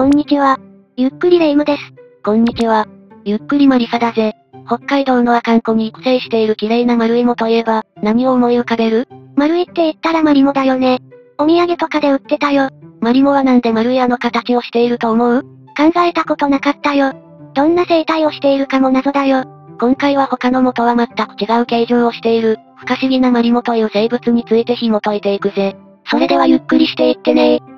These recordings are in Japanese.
こんにちは。ゆっくりレ夢ムです。 こんにちは。ゆっくりマリサだぜ。北海道の阿寒湖に育成している綺麗な丸芋といえば、何を思い浮かべる？ 丸いって言ったらマリモだよね。お土産とかで売ってたよ。 マリモはなんで丸いあの形をしていると思う？ 考えたことなかったよ。どんな生態をしているかも謎だよ。 今回は他の元は全く違う形状をしている、不可思議なマリモという生物について紐解いていくぜ。それではゆっくりしていってねー。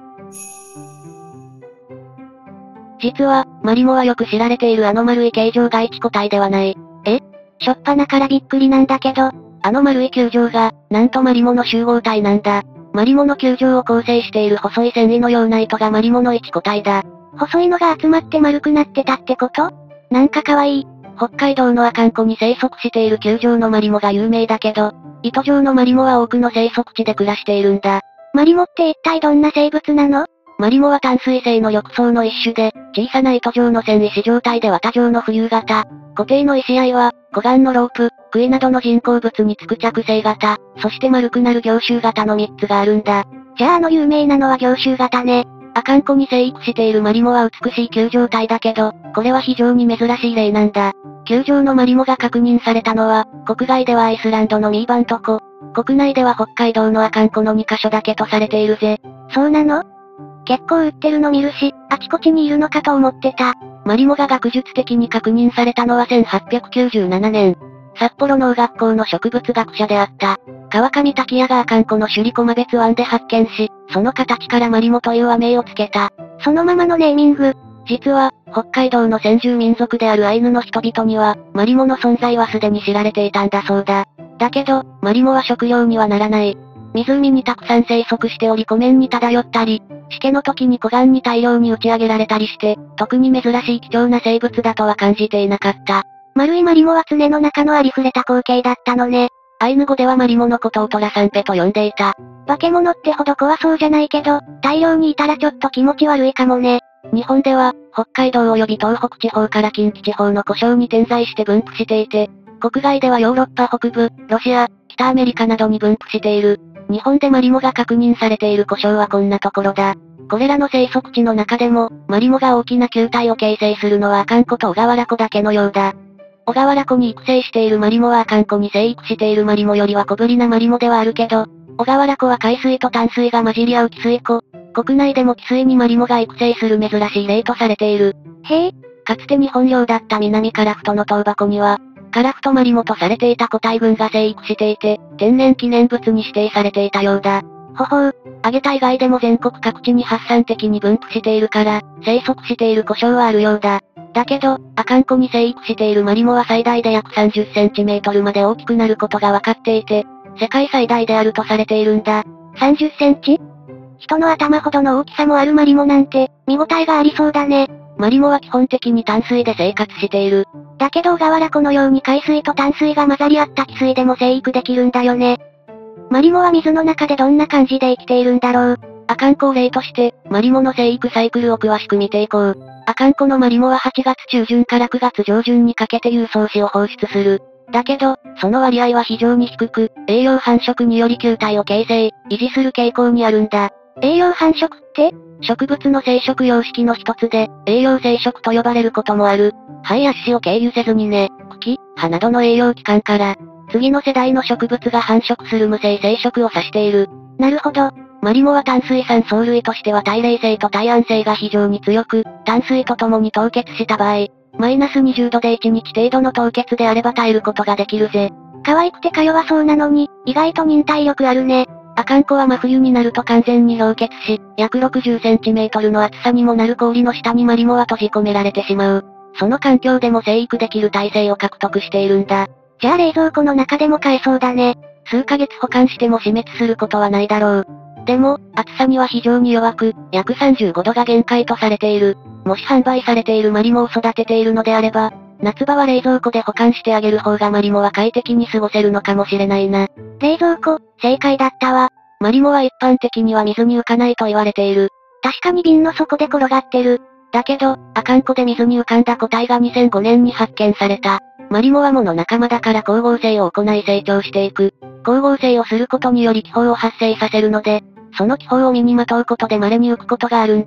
実は、マリモはよく知られているあの丸い形状が一個体ではない。 しょっぱなからびっくりなんだけど、 あの丸い球状が、なんとマリモの集合体なんだ。マリモの球状を構成している細い繊維のような糸がマリモの一個体だ。 細いのが集まって丸くなってたってこと？なんか可愛い。 北海道の阿寒湖に生息している球状のマリモが有名だけど、糸状のマリモは多くの生息地で暮らしているんだ。 マリモって一体どんな生物なの？ マリモは淡水性の翼藻の一種で、小さな糸状の繊維糸状体で綿状の浮遊型。固定の石合は、護岸のロープ、杭などの人工物につく着生型、そして丸くなる凝集型の3つがあるんだ。 じゃあ有名なのは凝集型ね。 阿寒湖に生育しているマリモは美しい球状体だけど、これは非常に珍しい例なんだ。球状のマリモが確認されたのは、国外ではアイスランドのミーバント湖、国内では北海道の阿寒湖の2カ所だけとされているぜ。 そうなの？結構売ってるの見るし、あちこちにいるのかと思ってた。 マリモが学術的に確認されたのは1897年。札幌農学校の植物学者であった、川上滝也が阿寒湖の首里駒別湾で発見し、その形からマリモという和名をつけた。 そのままのネーミング。 実は、北海道の先住民族であるアイヌの人々には、マリモの存在はすでに知られていたんだそうだ。だけど、マリモは食料にはならない。湖にたくさん生息しており湖面に漂ったり、しけの時に湖岸に大量に打ち上げられたりして、特に珍しい貴重な生物だとは感じていなかった。 丸いマリモは常の中のありふれた光景だったのね。 アイヌ語ではマリモのことをトラサンペと呼んでいた。 化け物ってほど怖そうじゃないけど、大量にいたらちょっと気持ち悪いかもね。 日本では、北海道及び東北地方から近畿地方の湖沼に点在して分布していて、国外ではヨーロッパ北部、ロシア、北アメリカなどに分布している。日本でマリモが確認されている湖沼はこんなところだ。これらの生息地の中でも、マリモが大きな球体を形成するのは阿寒湖と小川原湖だけのようだ。小川原湖に育成しているマリモは阿寒湖に生育しているマリモよりは小ぶりなマリモではあるけど、小川原湖は海水と淡水が混じり合う汽水湖。国内でも汽水にマリモが育成する珍しい例とされている。 へえ。 かつて日本領だった南カラフトの東箱には、カラフトマリモとされていた個体群が生育していて、天然記念物に指定されていたようだ。 ほほう。 揚げた以外でも全国各地に発散的に分布しているから、生息している湖沼はあるようだ。だけど、阿寒湖に生育しているマリモは最大で約30センチメートルまで大きくなることがわかっていて、世界最大であるとされているんだ。 30センチ？人の頭ほどの大きさもあるマリモなんて、見応えがありそうだね。 マリモは基本的に淡水で生活している。 だけど小川原湖のように海水と淡水が混ざり合った汽水でも生育できるんだよね。マリモは水の中でどんな感じで生きているんだろう。 阿寒湖を例として、マリモの生育サイクルを詳しく見ていこう。阿寒湖のマリモは8月中旬から9月上旬にかけて有草子を放出する。だけど、その割合は非常に低く、栄養繁殖により球体を形成、維持する傾向にあるんだ。 栄養繁殖って？ 植物の生殖様式の一つで、栄養生殖と呼ばれることもある。葉や枝を経由せずに根、茎、葉などの栄養機関から、次の世代の植物が繁殖する無性生殖を指している。 なるほど。 マリモは淡水酸藻類としては耐冷性と耐暗性が非常に強く、淡水とともに凍結した場合、マイナス20度で1日程度の凍結であれば耐えることができるぜ。 可愛くてか弱そうなのに、意外と忍耐力あるね。 阿寒湖は真冬になると完全に氷結し、約60センチメートルの厚さにもなる氷の下にマリモは閉じ込められてしまう。その環境でも生育できる耐性を獲得しているんだ。 じゃあ冷蔵庫の中でも買えそうだね。 数ヶ月保管しても死滅することはないだろう。でも、暑さには非常に弱く、約35度が限界とされている。もし販売されているマリモを育てているのであれば、夏場は冷蔵庫で保管してあげる方がマリモは快適に過ごせるのかもしれないな。 冷蔵庫、正解だったわ。 マリモは一般的には水に浮かないと言われている。 確かに瓶の底で転がってる。 だけど、阿寒湖で水に浮かんだ個体が2005年に発見された。マリモは藻の仲間だから光合成を行い成長していく。光合成をすることにより気泡を発生させるので、その気泡を身にまとうことで稀に浮くことがあるんだ。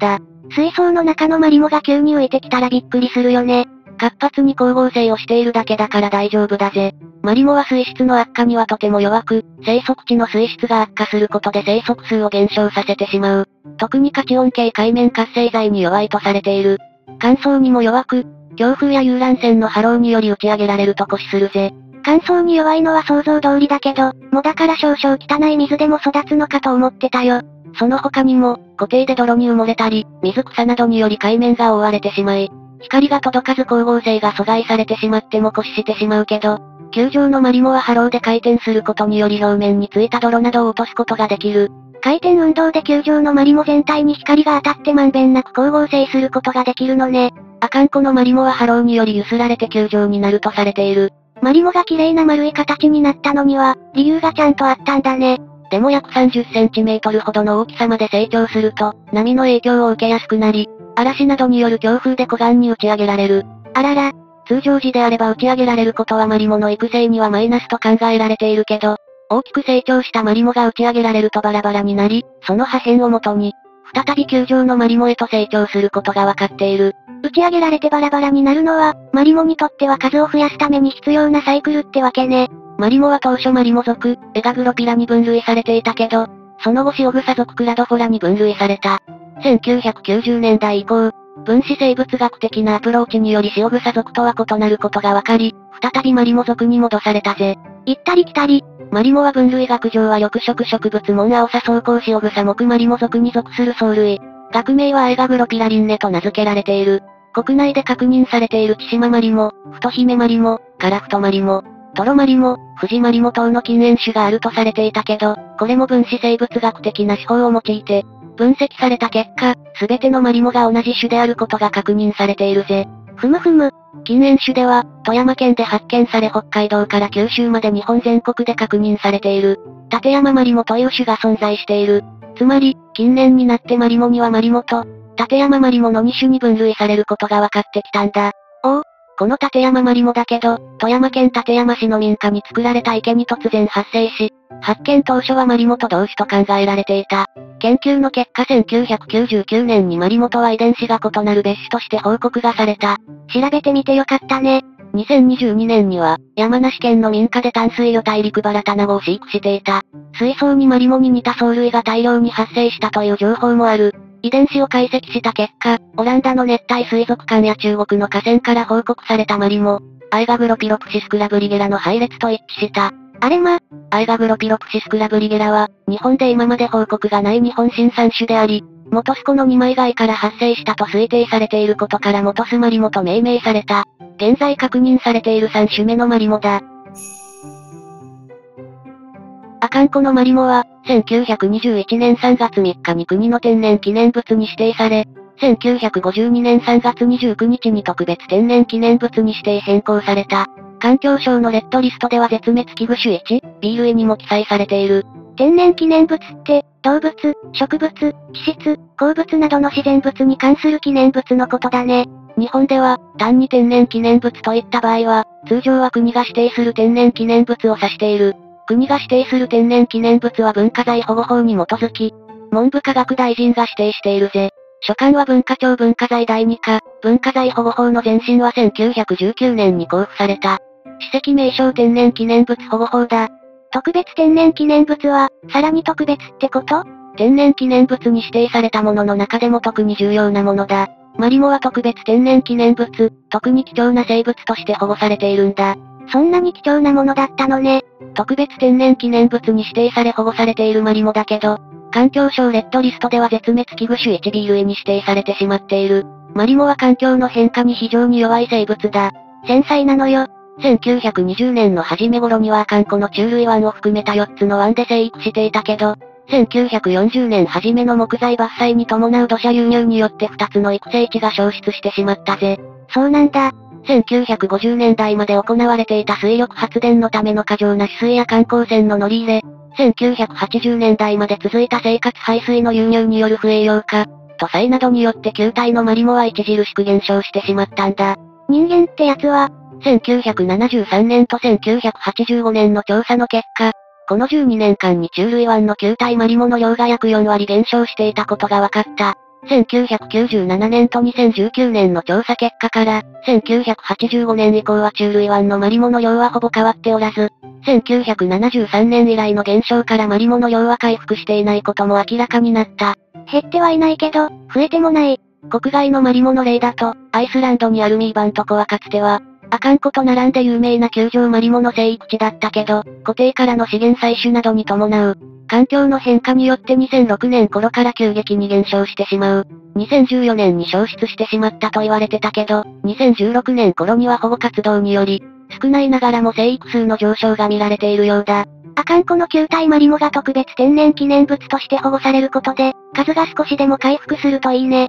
水槽の中のマリモが急に浮いてきたらびっくりするよね。 活発に光合成をしているだけだから大丈夫だぜ。マリモは水質の悪化にはとても弱く、生息地の水質が悪化することで生息数を減少させてしまう。特にカチオン系海面活性剤に弱いとされている。乾燥にも弱く、強風や遊覧船の波浪により打ち上げられると酷使するぜ。 乾燥に弱いのは想像通りだけど、藻だから少々汚い水でも育つのかと思ってたよ。 その他にも、湖底で泥に埋もれたり、水草などにより海面が覆われてしまい、光が届かず光合成が阻害されてしまっても酷使してしまうけど、球状のマリモは波浪で回転することにより表面についた泥などを落とすことができる。 回転運動で球状のマリモ全体に光が当たってまんべんなく光合成することができるのね。 阿寒湖のマリモは波浪により揺すられて球状になるとされている。 マリモが綺麗な丸い形になったのには、理由がちゃんとあったんだね。 でも約30センチメートルほどの大きさまで成長すると、波の影響を受けやすくなり、嵐などによる強風で湖岸に打ち上げられる。 あらら。 通常時であれば打ち上げられることはマリモの育成にはマイナスと考えられているけど、大きく成長したマリモが打ち上げられるとバラバラになり、その破片を元に、再び球状のマリモへと成長することがわかっている。 打ち上げられてバラバラになるのは、マリモにとっては数を増やすために必要なサイクルってわけね。 マリモは当初マリモ属、エガグロピラに分類されていたけど、その後シオグサ属クラドフォラに分類された。1990年代以降、分子生物学的なアプローチによりシオグサ属とは異なることがわかり、再びマリモ属に戻されたぜ。 行ったり来たり。 マリモは分類学上は緑色植物モンアオサソウコウシオグサ目マリモ属に属する藻類。学名はエガグロピラリンネと名付けられている。国内で確認されているチシママリモ、フトヒメマリモ、カラフトマリモ、トロマリモ、フジマリモ等の近縁種があるとされていたけど、これも分子生物学的な手法を用いて、分析された結果、すべてのマリモが同じ種であることが確認されているぜ。 ふむふむ。 近縁種では、富山県で発見され北海道から九州まで日本全国で確認されている。立山マリモという種が存在している。つまり、近年になってマリモにはマリモと、立山マリモの2種に分類されることが分かってきたんだ。 おお、 この立山マリモだけど、富山県立山市の民家に作られた池に突然発生し、発見当初はマリモと同種と考えられていた。研究の結果1999年にマリモとは遺伝子が異なる別種として報告がされた。 調べてみてよかったね。 2022年には、山梨県の民家で淡水魚大陸バラタナゴを飼育していた。水槽にマリモに似た藻類が大量に発生したという情報もある。遺伝子を解析した結果、オランダの熱帯水族館や中国の河川から報告されたマリモ、アイガグロピロプシスクラブリゲラの配列と一致した。 あれま、 アイガグロピロプシスクラブリゲラは、日本で今まで報告がない日本新産種であり、モトスコの二枚貝から発生したと推定されていることからモトスマリモと命名された。現在確認されている3種目のマリモだ。阿寒湖のマリモは、1921年3月3日に国の天然記念物に指定され、1952年3月29日に特別天然記念物に指定変更された。環境省のレッドリストでは絶滅危惧種1、B 類にも記載されている。 天然記念物って、動物、植物、地質、鉱物などの自然物に関する記念物のことだね。 日本では、単に天然記念物といった場合は、通常は国が指定する天然記念物を指している。国が指定する天然記念物は文化財保護法に基づき、文部科学大臣が指定しているぜ。所管は文化庁文化財第2課、文化財保護法の前身は1919年に交付された。史跡名称天然記念物保護法だ。 特別天然記念物は、さらに特別ってこと？ 天然記念物に指定されたものの中でも特に重要なものだ。マリモは特別天然記念物、特に貴重な生物として保護されているんだ。 そんなに貴重なものだったのね。 特別天然記念物に指定され保護されているマリモだけど、環境省レッドリストでは絶滅危惧種 1B 類に指定されてしまっている。マリモは環境の変化に非常に弱い生物だ。 繊細なのよ。 1920年の初め頃には阿寒湖の虫類湾を含めた4つの湾で生育していたけど、1940年初めの木材伐採に伴う土砂流入によって2つの育成地が消失してしまったぜ。 そうなんだ。 1950年代まで行われていた水力発電のための過剰な取水や観光船の乗り入れ、1980年代まで続いた生活排水の流入による不栄養化、土災などによって球体のマリモは著しく減少してしまったんだ。 人間ってやつは、 1973年と1985年の調査の結果、この12年間に虫類湾の球体マリモの量が約4割減少していたことが分かった。 1997年と2019年の調査結果から、1985年以降は虫類湾のマリモの量はほぼ変わっておらず、1973年以来の減少からマリモの量は回復していないことも明らかになった。 減ってはいないけど、増えてもない。 国外のマリモの例だと、アイスランドにあるミーバントコはかつては、アカンコと並んで有名な球状マリモの生育地だったけど、湖底からの資源採取などに伴う、環境の変化によって2006年頃から急激に減少してしまう。2014年に消失してしまったと言われてたけど、2016年頃には保護活動により、少ないながらも生育数の上昇が見られているようだ。 アカンコの球体マリモが特別天然記念物として保護されることで、数が少しでも回復するといいね。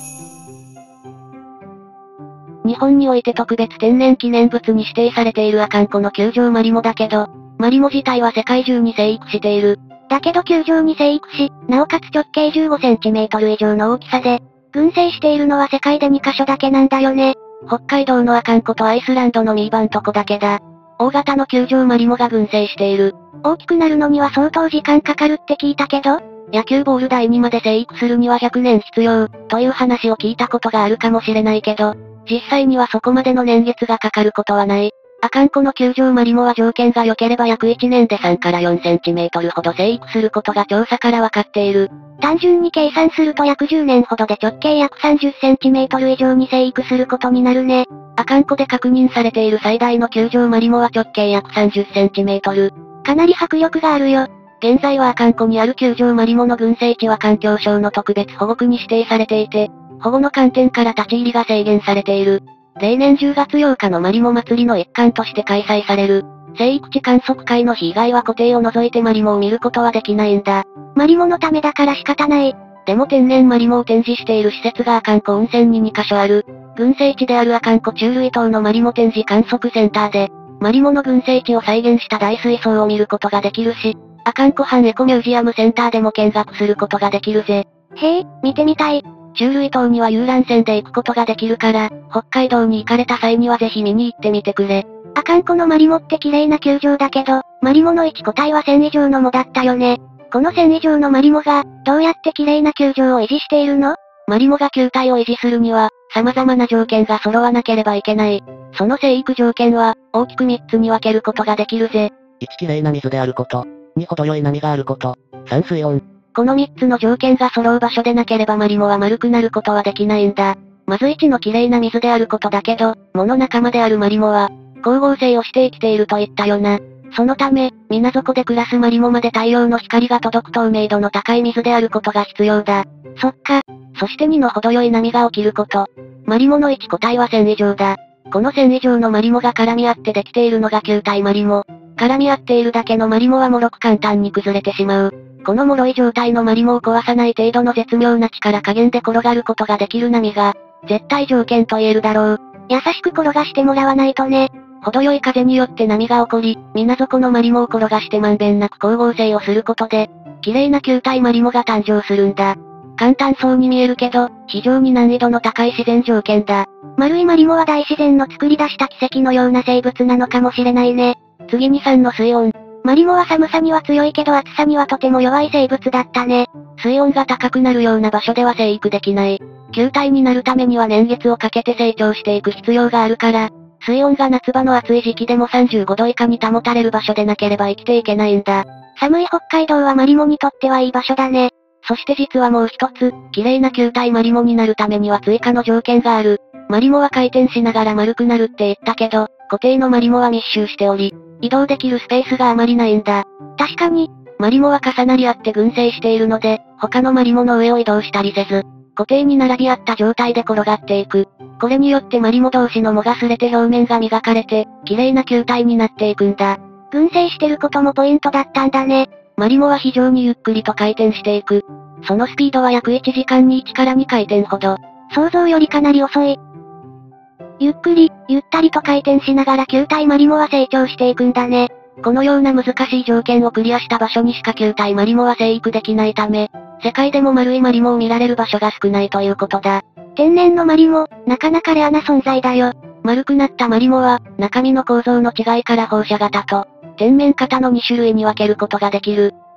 日本において特別天然記念物に指定されているアカンコの球状マリモだけど、マリモ自体は世界中に生育している。 だけど球状に生育し、なおかつ直径15センチメートル以上の大きさで、群生しているのは世界で2カ所だけなんだよね。 北海道のアカンコとアイスランドのミーバントコだけだ。大型の球状マリモが群生している。 大きくなるのには相当時間かかるって聞いたけど、 野球ボール大にまで生育するには100年必要、という話を聞いたことがあるかもしれないけど、実際にはそこまでの年月がかかることはない。アカンコの球状マリモは条件が良ければ約1年で3から4センチメートルほど生育することが調査からわかっている。 単純に計算すると約10年ほどで直径約30センチメートル以上に生育することになるね。 アカンコで確認されている最大の球状マリモは直径約30センチメートル。 かなり迫力があるよ。 現在はアカンコにある球状マリモの群生地は環境省の特別保護区に指定されていて、保護の観点から立ち入りが制限されている。例年10月8日のマリモ祭りの一環として開催される。生育地観測会の日以外は湖底を除いてマリモを見ることはできないんだ。 マリモのためだから仕方ない。 でも天然マリモを展示している施設がアカンコ温泉に2カ所ある。群生地であるアカンコ虫類島のマリモ展示観測センターで、マリモの群生地を再現した大水槽を見ることができるし、アカンコ半エコミュージアムセンターでも見学することができるぜ。 へえ、見てみたい。 虫類島には遊覧船で行くことができるから、北海道に行かれた際にはぜひ見に行ってみてくれ。 アカンコのマリモって綺麗な球状だけど、マリモの1個体は1000以上の藻だったよね。この1000以上のマリモが、どうやって綺麗な球状を維持しているの？ マリモが球体を維持するには、様々な条件が揃わなければいけない。その生育条件は、大きく3つに分けることができるぜ。 1、綺麗な水であること。2、程よい波があること。3、水温。 この3つの条件が揃う場所でなければマリモは丸くなることはできないんだ。まず1の綺麗な水であることだけど、藻の仲間であるマリモは、光合成をして生きていると言ったよな。そのため、水底で暮らすマリモまで太陽の光が届く透明度の高い水であることが必要だ。 そっか。 そして2の程よい波が起きること。マリモの1個体は1000以上だ。この1000以上のマリモが絡み合ってできているのが球体マリモ。絡み合っているだけのマリモは脆く簡単に崩れてしまう。この脆い状態のマリモを壊さない程度の絶妙な力加減で転がることができる波が、絶対条件と言えるだろう。 優しく転がしてもらわないとね。 程よい風によって波が起こり、水底のマリモを転がしてまんべんなく光合成をすることで、綺麗な球体マリモが誕生するんだ。簡単そうに見えるけど、非常に難易度の高い自然条件だ。 丸いマリモは大自然の作り出した奇跡のような生物なのかもしれないね。 次に3の水温。 マリモは寒さには強いけど暑さにはとても弱い生物だったね。 水温が高くなるような場所では生育できない。球体になるためには年月をかけて成長していく必要があるから、水温が夏場の暑い時期でも35度以下に保たれる場所でなければ生きていけないんだ。 寒い北海道はマリモにとってはいい場所だね。 そして実はもう一つ、綺麗な球体マリモになるためには追加の条件がある。マリモは回転しながら丸くなるって言ったけど、固定のマリモは密集しており、移動できるスペースがあまりないんだ。 確かに、 マリモは重なり合って群生しているので、他のマリモの上を移動したりせず、固定に並び合った状態で転がっていく。これによってマリモ同士の藻が擦れて表面が磨かれて、綺麗な球体になっていくんだ。 群生してることもポイントだったんだね。 マリモは非常にゆっくりと回転していく。そのスピードは約1時間に1から2回転ほど。 想像よりかなり遅い。ゆっくり、ゆったりと回転しながら球体マリモは成長していくんだね。 このような難しい条件をクリアした場所にしか球体マリモは生育できないため、世界でも丸いマリモを見られる場所が少ないということだ。 天然のマリモ、なかなかレアな存在だよ。 丸くなったマリモは、中身の構造の違いから放射型と、天面型の2種類に分けることができる。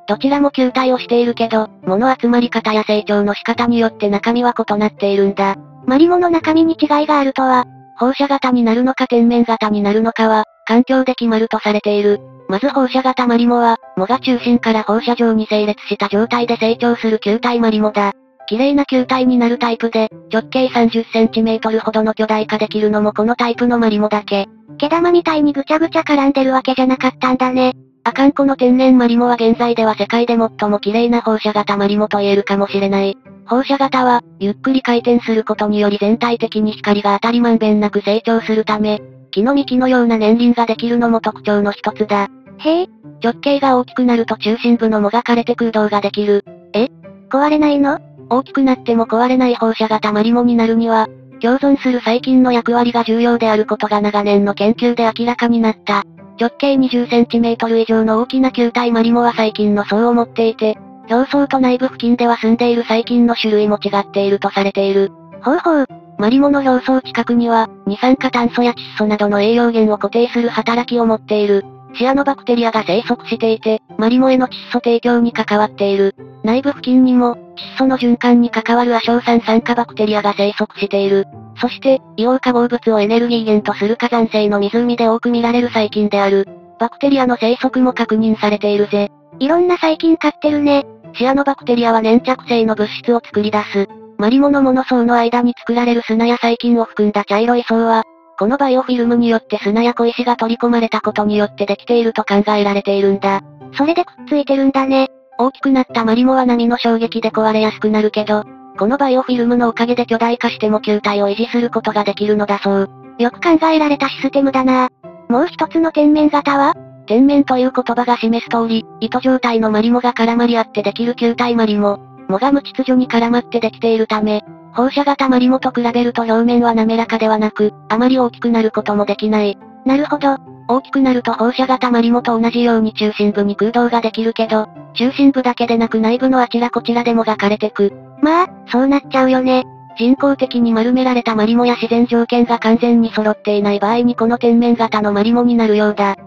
どちらも球体をしているけど、物集まり方や成長の仕方によって中身は異なっているんだ。 マリモの中身に違いがあるとは、 放射型になるのか天面型になるのかは、環境で決まるとされている。まず放射型マリモは、藻が中心から放射状に整列した状態で成長する球体マリモだ。綺麗な球体になるタイプで、直径30センチメートルほどの巨大化できるのもこのタイプのマリモだけ。 毛玉みたいにぐちゃぐちゃ絡んでるわけじゃなかったんだね。 阿寒湖の天然マリモは現在では世界で最も綺麗な放射型マリモと言えるかもしれない。放射型は、ゆっくり回転することにより全体的に光が当たりまんべんなく成長するため、木の幹のような年輪ができるのも特徴の一つだ。 へえ、 直径が大きくなると中心部の藻が枯れて空洞ができる。 壊れないの？ 大きくなっても壊れない放射型マリモになるには、共存する細菌の役割が重要であることが長年の研究で明らかになった。直径20センチメートル以上の大きな球体マリモは細菌の層を持っていて、表層と内部付近では住んでいる細菌の種類も違っているとされている。 ほうほう。 マリモの表層近くには、二酸化炭素や窒素などの栄養源を固定する働きを持っている。シアノバクテリアが生息していて、マリモへの窒素提供に関わっている。内部付近にも、窒素の循環に関わる亜硝酸酸化バクテリアが生息している。そして、硫黄化合物をエネルギー源とする火山性の湖で多く見られる細菌である。バクテリアの生息も確認されているぜ。 いろんな細菌飼ってるね。 シアノバクテリアは粘着性の物質を作り出す。マリモのモノ層の間に作られる砂や細菌を含んだ茶色い層は、このバイオフィルムによって砂や小石が取り込まれたことによってできていると考えられているんだ。 それでくっついてるんだね。 大きくなったマリモは波の衝撃で壊れやすくなるけど、このバイオフィルムのおかげで巨大化しても球体を維持することができるのだそう。 よく考えられたシステムだな。もう一つの天面型は？ 天面という言葉が示す通り、糸状態のマリモが絡まり合ってできる球体マリモ。藻が無秩序に絡まってできているため、放射型マリモと比べると表面は滑らかではなく、あまり大きくなることもできない。 なるほど。 大きくなると放射型マリモと同じように中心部に空洞ができるけど、中心部だけでなく内部のあちらこちらで藻が枯れてく。 まあ、そうなっちゃうよね。 人工的に丸められたマリモや自然条件が完全に揃っていない場合にこの天面型のマリモになるようだ。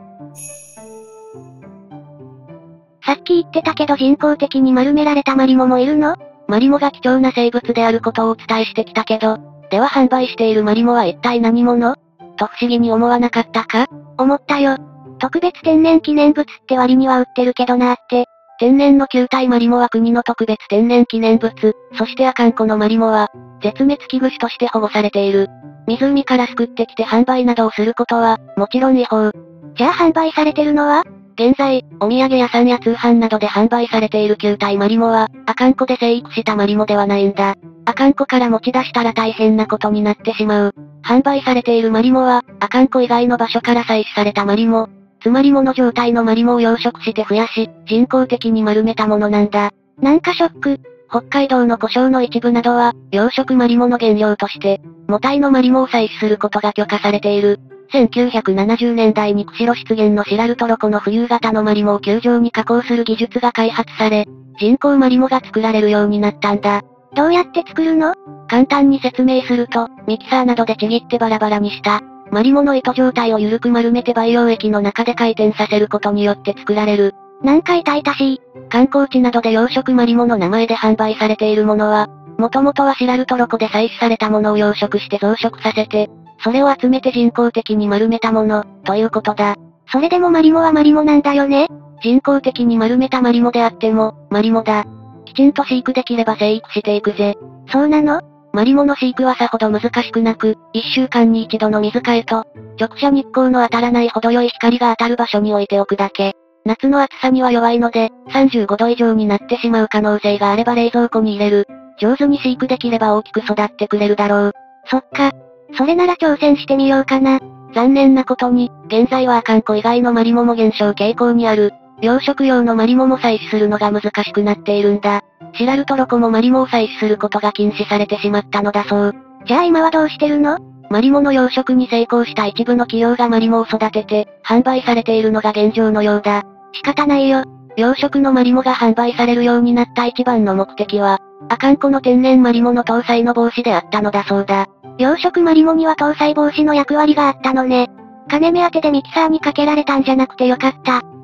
さっき言ってたけど人工的に丸められたマリモもいるの？ マリモが貴重な生物であることをお伝えしてきたけど、では販売しているマリモは一体何者？と不思議に思わなかったか？ 思ったよ。特別天然記念物って割には売ってるけどなーって。 天然の球体マリモは国の特別天然記念物、そして阿寒湖のマリモは、絶滅危惧種として保護されている。湖からすくってきて販売などをすることは、もちろん違法。 じゃあ販売されてるのは？ 現在、お土産屋さんや通販などで販売されている球体マリモは、阿寒湖で生育したマリモではないんだ。阿寒湖から持ち出したら大変なことになってしまう。販売されているマリモは、阿寒湖以外の場所から採取されたマリモ。つまり物状態のマリモを養殖して増やし、人工的に丸めたものなんだ。 なんかショック。 北海道の湖沼の一部などは、養殖マリモの原料として、母体のマリモを採取することが許可されている。1970年代に釧路湿原のシラルトロ湖の浮遊型のマリモを球状に加工する技術が開発され、人工マリモが作られるようになったんだ。 どうやって作るの？ 簡単に説明すると、ミキサーなどでちぎってバラバラにした、マリモの糸状態を緩く丸めて培養液の中で回転させることによって作られる。 なんか痛々しい。 観光地などで養殖マリモの名前で販売されているものは、もともとはシラルトロ湖で採取されたものを養殖して増殖させて、それを集めて人工的に丸めたもの、ということだ。 それでもマリモはマリモなんだよね？ 人工的に丸めたマリモであっても、マリモだ。きちんと飼育できれば生育していくぜ。 そうなの？ マリモの飼育はさほど難しくなく、1週間に1度の水替えと、直射日光の当たらない程よい光が当たる場所に置いておくだけ。夏の暑さには弱いので、35度以上になってしまう可能性があれば冷蔵庫に入れる。上手に飼育できれば大きく育ってくれるだろう。 そっか。それなら挑戦してみようかな。 残念なことに、現在は阿寒湖以外のマリモも減少傾向にある。養殖用のマリモも採取するのが難しくなっているんだ。シラルトロ湖もマリモを採取することが禁止されてしまったのだそう。 じゃあ今はどうしてるの？ マリモの養殖に成功した一部の企業がマリモを育てて、販売されているのが現状のようだ。 仕方ないよ。 養殖のマリモが販売されるようになった一番の目的は、阿寒湖の天然マリモの搭載の防止であったのだそうだ。 養殖マリモには搭載防止の役割があったのね。金目当てでミキサーにかけられたんじゃなくてよかった。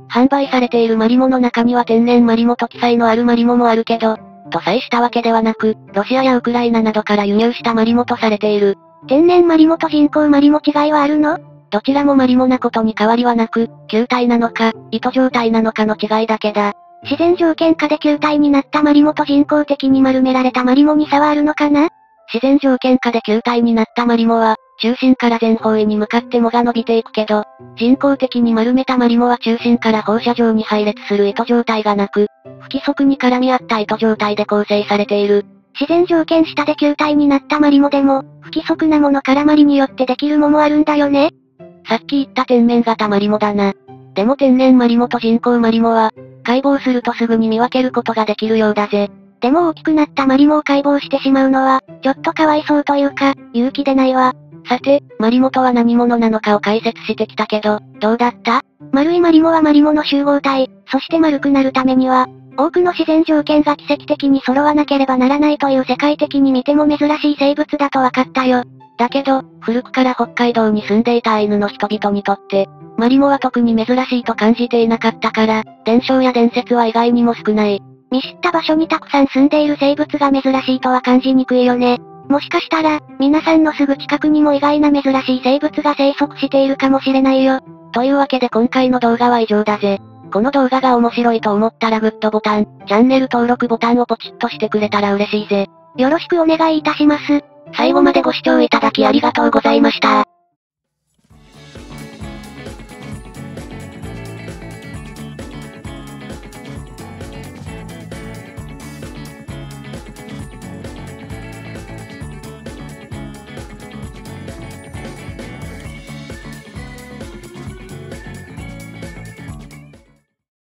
販売されているマリモの中には天然マリモと記載のあるマリモもあるけど、とさえしたわけではなく、ロシアやウクライナなどから輸入したマリモとされている。 天然マリモと人工マリモ違いはあるの？ どちらもマリモなことに変わりはなく、球体なのか、糸状態なのかの違いだけだ。 自然条件下で球体になったマリモと人工的に丸められたマリモに差はあるのかな？ 自然条件下で球体になったマリモは、中心から全方位に向かって藻が伸びていくけど、人工的に丸めたマリモは中心から放射状に配列する糸状態がなく、不規則に絡み合った糸状態で構成されている。 自然条件下で球体になったマリモでも、不規則なもの絡まりによってできるももあるんだよね？ さっき言った天然型マリモだな。でも天然マリモと人工マリモは、解剖するとすぐに見分けることができるようだぜ。 でも大きくなったマリモを解剖してしまうのは、ちょっとかわいそうというか、勇気出ないわ。 さて、マリモとは何者なのかを解説してきたけど、どうだった？ 丸いマリモはマリモの集合体、そして丸くなるためには、多くの自然条件が奇跡的に揃わなければならないという世界的に見ても珍しい生物だと分かったよ。 だけど、古くから北海道に住んでいたアイヌの人々にとって、マリモは特に珍しいと感じていなかったから、伝承や伝説は意外にも少ない。 見知った場所にたくさん住んでいる生物が珍しいとは感じにくいよね。もしかしたら、皆さんのすぐ近くにも意外な珍しい生物が生息しているかもしれないよ。 というわけで今回の動画は以上だぜ。この動画が面白いと思ったらグッドボタン、チャンネル登録ボタンをポチッとしてくれたら嬉しいぜ。 よろしくお願いいたします。 最後までご視聴いただきありがとうございました。